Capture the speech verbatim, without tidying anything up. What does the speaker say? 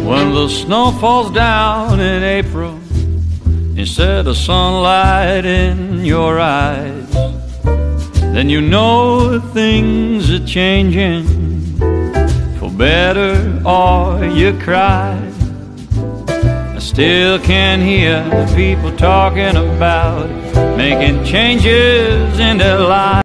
When the snow falls down in April, instead of sunlight in your eyes, then you know things are changing, for better or you cry. I still can hear the people talking about making changes in their lives.